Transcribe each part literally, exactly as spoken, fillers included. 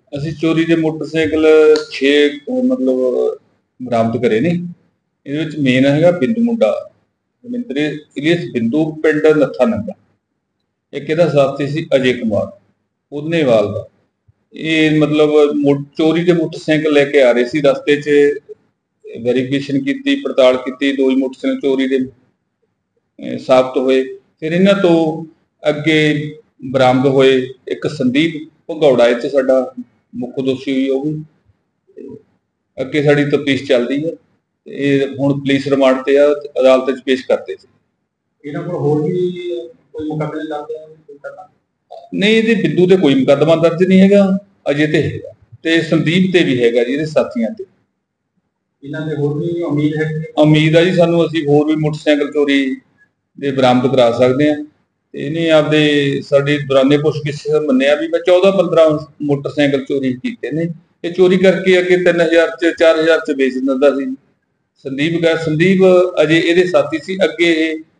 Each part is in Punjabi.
ਅਸੀਂ ਚੋਰੀ ਦੇ ਮੋਟਰਸਾਈਕਲ ਛੇ ਮਤਲਬ ਬਰਾਮਦ ਕਰੇ ਨੇ। ਇਹਦੇ ਵਿੱਚ ਮੇਨ ਹੈਗਾ ਬਿੰਦੂ ਮੁੰਡਾ ਮਿੰਤਰੇ ਇਲੀਅਸ ਬਿੰਦੂ ਪਿੰਡ ਨੱਥਾ ਨੰਗਾ। ਇੱਕ ਇਹਦਾ ਸਾਥੀ ਸੀ ਅਜੇ ਕੁਮਾਰ ਉਦਨੇਵਾਲ ਦਾ। ਇਹ ਮਤਲਬ ਮੋ- ਚੋਰੀ ਦੇ ਮੋਟਰਸਾਈਕਲ ਲੈ ਕੇ ਆ ਰਹੇ ਸੀ, ਰਸਤੇ 'ਚ ਵੈਰੀਫਿਕੇਸ਼ਨ ਕੀਤੀ, ਪੜਤਾਲ ਕੀਤੀ, ਦੋ ਹੀ ਮੋਟਰਸਾਈਕਲ ਚੋਰੀ ਦੇ ਅਹ ਸਾਬਤ ਹੋਏ। ਫਿਰ ਇਹਨਾਂ ਤੋਂ ਅੱਗੇ ਬਰਾਮਦ ਹੋਏ ਇੱਕ ਸੰਦੀਪ ਭਗੌੜਾ, ਇਹ 'ਚ ਸਾਡਾ ਮੁੱਖ ਦੋਸ਼ੀ ਹੋਈ ਉਹ ਵੀ। ਤੇ ਅੱਗੇ ਸਾਡੀ ਤਫਤੀਸ਼ ਚੱਲਦੀ ਹੈ। ਤੇ ਇਹ ਹੁਣ ਪੁਲਿਸ ਰਿਮਾਂਡ ਤੇ ਆ, ਅਦਾਲਤ 'ਚ ਪੇਸ਼ ਕਰਤੇ ਸੀ। ਇਹਨਾਂ ਕੋਲ ਹੋਰ ਵੀ ਕੋਈ ਮੁਕੱਦਮੇ ਦਰਜ ਹੈ? ਨਹੀਂ, ਇਹਦੇ ਬਿੰਦੂ ਤੇ ਕੋਈ ਮੁਕੱਦਮਾ ਦਰਜ ਨਹੀਂ ਹੈਗਾ ਅਜੇ ਤੇ ਹੈਗਾ, ਤੇ ਸੰਦੀਪ ਤੇ ਵੀ ਹੈਗਾ ਜੀ, ਇਹਦੇ ਸਾਥੀਆਂ ਤੇ। ਇਹਨਾਂ ਦੇ ਹੋਰ ਵੀ ਉਮੀਦ ਹੈ? ਉਮੀਦ ਆ ਜੀ ਸਾਨੂੰ, ਅਸੀਂ ਹੋਰ ਵੀ ਮੋਟਰਸਾਈਕਲ ਚੋਰੀ ਦੇ ਬਰਾਮਦ ਕਰਾ ਸਕਦੇ ਹਾਂ। ਤੇ ਇਹਨੇ ਆਪਦੇ ਸਾਡੀ ਦੌਰਾਨੇ ਪੁੱਛਗਿੱਛ ਮੰਨਿਆ ਵੀ ਮੈਂ ਚੌਦਾਂ ਪੰਦਰਾਂ ਮੋਟਰਸਾਈਕਲ ਚੋਰੀ ਕੀਤੇ ਨੇ। ਇਹ ਚੋਰੀ ਕਰਕੇ ਅੱਗੇ ਤਿੰਨ ਹਜ਼ਾਰ ਚ ਚਾਰ ਹਜ਼ਾਰ ਚ ਵੇਚ ਦਿੰਦਾ ਸੀ। ਸੰਦੀਪ ਗਾ ਸੰਦੀਪ ਅਜੇ ਇਹਦੇ ਸਾਥੀ ਸੀ, ਅੱਗੇ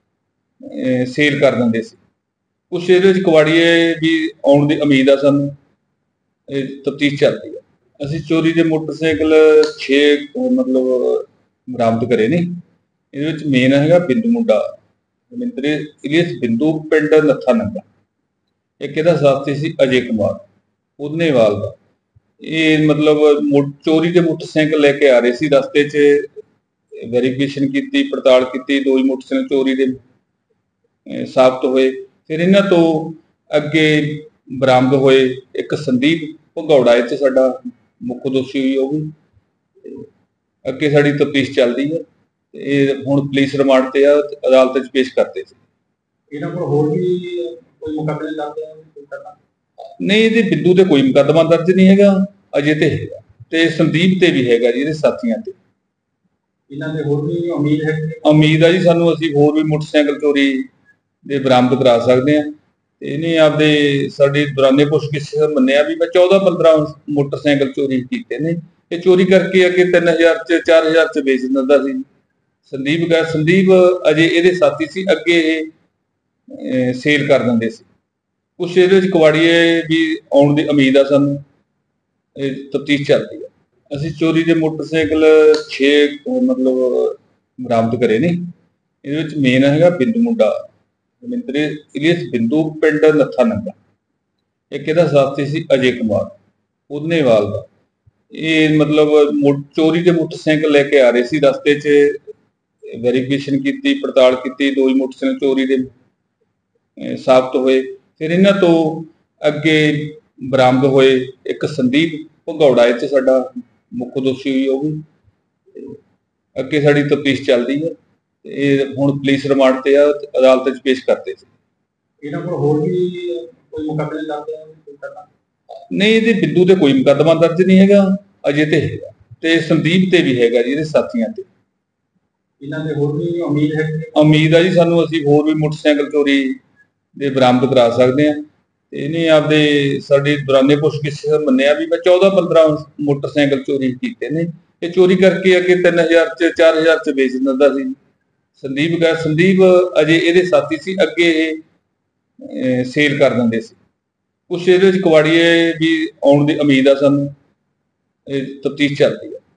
ਇਹ ਸੇਲ ਕਰ ਦਿੰਦੇ ਸੀ। ਕੁਛ ਇਹਦੇ ਵਿੱਚ ਕਵਾੜੀਏ ਵੀ ਆਉਣ ਦੀ ਉਮੀਦ ਆ ਸਾਨੂੰ, ਇਹ ਤਫਤੀਸ਼ ਚੱਲਦੀ ਆ। ਅਸੀਂ ਚੋਰੀ ਦੇ ਮੋਟਰਸਾਈਕਲ ਛੇ ਮਤਲਬ ਬਰਾਮਦ ਕਰੇ ਨੇ। ਇਹਦੇ ਵਿੱਚ ਮੇਨ ਹੈਗਾ ਬਿੰਦੂ ਮੁੰਡਾ ਮਿੰਤਰੇ ਇਲੀਅਸ ਬਿੰਦੂ ਪਿੰਡ ਨੱਥਾ ਨੰਗਾ। ਇੱਕ ਇਹਦਾ ਸਾਥੀ ਸੀ ਅਜੇ ਕੁਮਾਰ ਉਦਨੇਵਾਲ ਦਾ। ਇਹ ਮਤਲਬ ਮੋ- ਚੋਰੀ ਦੇ ਮੋਟਰਸਾਈਕਲ ਲੈ ਕੇ ਆ ਰਹੇ ਸੀ, ਰਸਤੇ 'ਚ ਵੈਰੀਫਿਕੇਸ਼ਨ ਕੀਤੀ, ਪੜਤਾਲ ਕੀਤੀ, ਦੋ ਹੀ ਮੋਟਰਸਾਈਕਲ ਚੋਰੀ ਦੇ ਅਹ ਸਾਬਤ ਹੋਏ। ਫਿਰ ਇਹਨਾਂ ਤੋਂ ਅੱਗੇ ਬਰਾਮਦ ਹੋਏ ਇੱਕ ਸੰਦੀਪ ਭਗੌੜਾ, ਇਹ 'ਚ ਸਾਡਾ ਮੁੱਖ ਦੋਸ਼ੀ ਹੋਈ ਉਹ ਵੀ। ਤੇ ਅੱਗੇ ਸਾਡੀ ਤਫਤੀਸ਼ ਚੱਲਦੀ ਹੈ। ਤੇ ਇਹ ਹੁਣ ਪੁਲਿਸ ਰਿਮਾਂਡ ਤੇ ਆ, ਅਦਾਲਤ 'ਚ ਪੇਸ਼ ਕਰਤੇ ਸੀ। ਇਹਨਾਂ ਕੋਲ ਹੋਰ ਵੀ ਕੋਈ ਮੁਕੱਦਮੇ ਦਰਜ ਹੈ? ਨਹੀਂ, ਇਹਦੇ ਬਿੰਦੂ ਤੇ ਕੋਈ ਮੁਕੱਦਮਾ ਦਰਜ ਨਹੀਂ ਹੈਗਾ ਅਜੇ ਤੇ ਹੈਗਾ, ਤੇ ਸੰਦੀਪ ਤੇ ਵੀ ਹੈਗਾ ਜੀ, ਇਹਦੇ ਸਾਥੀਆਂ ਤੇ। ਇਹਨਾਂ ਦੇ ਹੋਰ ਵੀ ਉਮੀਦ ਹੈ? ਉਮੀਦ ਆ ਜੀ ਸਾਨੂੰ, ਅਸੀਂ ਹੋਰ ਵੀ ਮੋਟਰਸਾਈਕਲ ਚੋਰੀ ਦੇ ਬਰਾਮਦ ਕਰਾ ਸਕਦੇ ਹਾਂ। ਤੇ ਇਹਨੇ ਆਪਦੇ ਸਾਡੀ ਦੌਰਾਨੇ ਪੁੱਛਗਿੱਛ ਮੰਨਿਆ ਵੀ ਮੈਂ ਚੌਦਾਂ ਪੰਦਰਾਂ ਮੋਟਰਸਾਈਕਲ ਚੋਰੀ ਕੀਤੇ ਨੇ। ਇਹ ਚੋਰੀ ਕਰਕੇ ਅੱਗੇ ਤਿੰਨ ਹਜ਼ਾਰ ਚ ਚਾਰ ਹਜ਼ਾਰ ਚ ਵੇਚ ਦਿੰਦਾ ਸੀ। ਸੰਦੀਪ ਗਾ ਸੰਦੀਪ ਅਜੇ ਇਹਦੇ ਸਾਥੀ ਸੀ, ਅੱਗੇ ਇਹ ਸੇਲ ਕਰ ਦਿੰਦੇ ਸੀ। ਕੁਛ ਇਹਦੇ ਵਿੱਚ ਕਵਾੜੀਏ ਵੀ ਆਉਣ ਦੀ ਉਮੀਦ ਆ ਸਾਨੂੰ, ਇਹ ਤਫਤੀਸ਼ ਚੱਲਦੀ ਆ। ਅਸੀਂ ਚੋਰੀ ਦੇ ਮੋਟਰਸਾਈਕਲ ਛੇ ਮਤਲਬ ਬਰਾਮਦ ਕਰੇ ਨੇ। ਇਹਦੇ ਵਿੱਚ ਮੇਨ ਹੈਗਾ ਬਿੰਦੂ ਮੁੰਡਾ ਮਿੰਤਰੇ ਇਲੀਅਸ ਬਿੰਦੂ ਪਿੰਡ ਨੱਥਾ ਨੰਗਾ। ਇੱਕ ਇਹਦਾ ਸਾਥੀ ਸੀ ਅਜੇ ਕੁਮਾਰ ਉਦਨੇਵਾਲ ਦਾ। ਇਹ ਮਤਲਬ ਮੋ- ਚੋਰੀ ਦੇ ਮੋਟਰਸਾਈਕਲ ਲੈ ਕੇ ਆ ਰਹੇ ਸੀ, ਰਸਤੇ 'ਚ ਵੈਰੀਫਿਕੇਸ਼ਨ ਕੀਤੀ, ਪੜਤਾਲ ਕੀਤੀ, ਦੋ ਹੀ ਮੋਟਰਸਾਈਕਲ ਚੋਰੀ ਦੇ ਅਹ ਸਾਬਤ ਹੋਏ। ਫਿਰ ਇਹਨਾਂ ਤੋਂ ਅੱਗੇ ਬਰਾਮਦ ਹੋਏ ਇੱਕ ਸੰਦੀਪ ਭਗੌੜਾ, ਇਹ 'ਚ ਸਾਡਾ ਮੁੱਖ ਦੋਸ਼ੀ ਹੋਈ ਉਹ ਵੀ। ਤੇ ਅੱਗੇ ਸਾਡੀ ਤਫਤੀਸ਼ ਚੱਲਦੀ ਹੈ। ਤੇ ਇਹ ਹੁਣ ਪੁਲਿਸ ਰਿਮਾਂਡ ਤੇ ਆ, ਅਦਾਲਤ 'ਚ ਪੇਸ਼ ਕਰਤੇ ਸੀ। ਇਹਨਾਂ ਕੋਲ ਹੋਰ ਵੀ ਕੋਈ ਮੁਕੱਦਮੇ ਦਰਜ ਹੈ? ਨਹੀਂ, ਇਹਦੇ ਬਿੰਦੂ ਤੇ ਕੋਈ ਮੁਕੱਦਮਾ ਦਰਜ ਨਹੀਂ ਹੈਗਾ ਅਜੇ ਤੇ ਹੈਗਾ, ਤੇ ਸੰਦੀਪ ਤੇ ਵੀ ਹੈਗਾ ਜੀ, ਇਹਦੇ ਸਾਥੀਆਂ ਤੇ। ਇਹਨਾਂ ਦੇ ਹੋਰ ਵੀ ਉਮੀਦ ਹੈ? ਉਮੀਦ ਆ ਜੀ ਸਾਨੂੰ, ਅਸੀਂ ਹੋਰ ਵੀ ਮੋਟਰਸਾਈਕਲ ਚੋਰੀ ਦੇ ਬਰਾਮਦ ਕਰਾ ਸਕਦੇ ਹਾਂ। ਤੇ ਇਹਨੇ ਆਪਦੇ ਸਾਡੀ ਦੌਰਾਨੇ ਪੁੱਛਗਿੱਛ ਮੰਨਿਆ ਵੀ ਮੈਂ ਚੌਦਾਂ ਪੰਦਰਾਂ ਮੋਟਰਸਾਈਕਲ ਚੋਰੀ ਕੀਤੇ ਨੇ। ਇਹ ਚੋਰੀ ਕਰਕੇ ਅੱਗੇ ਤਿੰਨ ਹਜ਼ਾਰ ਚ ਚਾਰ ਹਜ਼ਾਰ ਚ ਵੇਚ ਦਿੰਦਾ ਸੀ। ਸੰਦੀਪ ਗਾ ਸੰਦੀਪ ਅਜੇ ਇਹਦੇ ਸਾਥੀ ਸੀ, ਅੱਗੇ ਇਹ ਸੇਲ ਕਰ ਦਿੰਦੇ ਸੀ। ਕੁਛ ਇਹਦੇ ਵਿੱਚ ਕਵਾੜੀਏ ਵੀ ਆਉਣ ਦੀ ਉਮੀਦ ਆ ਸਾਨੂੰ, ਇਹ ਤਫਤੀਸ਼ ਚੱਲਦੀ ਆ।